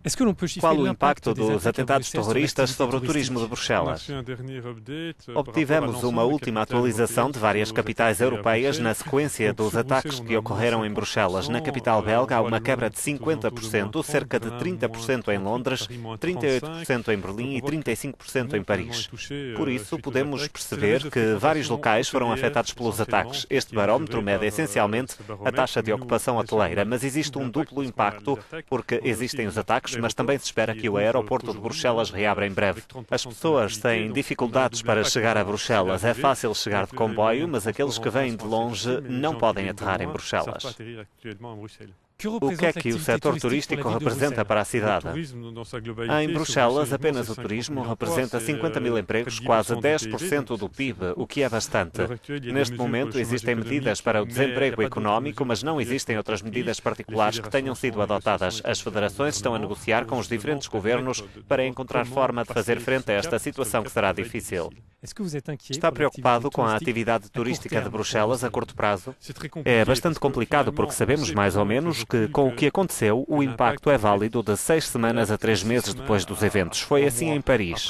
Qual o impacto dos atentados terroristas sobre o turismo de Bruxelas? Obtivemos uma última atualização de várias capitais europeias na sequência dos ataques que ocorreram em Bruxelas. Na capital belga há uma quebra de 50%, cerca de 30% em Londres, 38% em Berlim e 35% em Paris. Por isso, podemos perceber que vários locais foram afetados pelos ataques. Este barómetro mede essencialmente a taxa de ocupação hoteleira, mas existe um duplo impacto, porque existem os ataques, mas também se espera que o aeroporto de Bruxelas reabra em breve. As pessoas têm dificuldades para chegar a Bruxelas. É fácil chegar de comboio, mas aqueles que vêm de longe não podem aterrar em Bruxelas. O que é que o setor turístico representa para a cidade? Em Bruxelas, apenas o turismo representa 50 mil empregos, quase 10% do PIB, o que é bastante. Neste momento, existem medidas para o desemprego económico, mas não existem outras medidas particulares que tenham sido adotadas. As federações estão a negociar com os diferentes governos para encontrar forma de fazer frente a esta situação que será difícil. Está preocupado com a atividade turística de Bruxelas a curto prazo? É bastante complicado porque sabemos mais ou menos que, com o que aconteceu, o impacto é válido de 6 semanas a 3 meses depois dos eventos. Foi assim em Paris.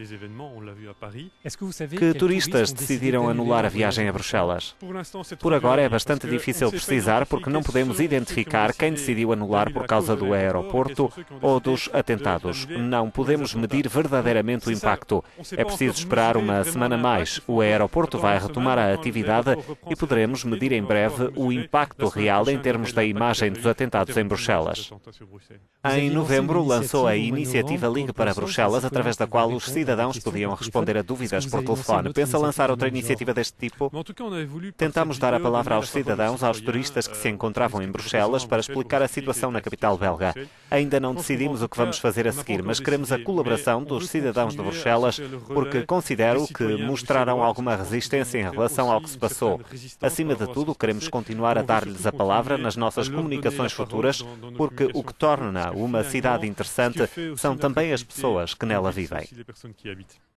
Que turistas decidiram anular a viagem a Bruxelas? Por agora é bastante difícil precisar porque não podemos identificar quem decidiu anular por causa do aeroporto ou dos atentados. Não podemos medir verdadeiramente o impacto. É preciso esperar uma semana mais. O aeroporto vai retomar a atividade e poderemos medir em breve o impacto real em termos da imagem dos atentados em Bruxelas. Em novembro, lançou a iniciativa Ligue para Bruxelas, através da qual os cidadãos podiam responder a dúvidas por telefone. Pensa lançar outra iniciativa deste tipo? Tentamos dar a palavra aos cidadãos, aos turistas que se encontravam em Bruxelas, para explicar a situação na capital belga. Ainda não decidimos o que vamos fazer a seguir, mas queremos a colaboração dos cidadãos de Bruxelas, porque considero que mostraram alguma resistência em relação ao que se passou. Acima de tudo, queremos continuar a dar-lhes a palavra nas nossas comunicações futuras, porque o que torna uma cidade interessante são também as pessoas que nela vivem.